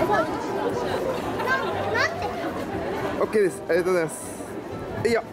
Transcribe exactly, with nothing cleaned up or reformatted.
オッケーです。ありがとうございます。いいよ。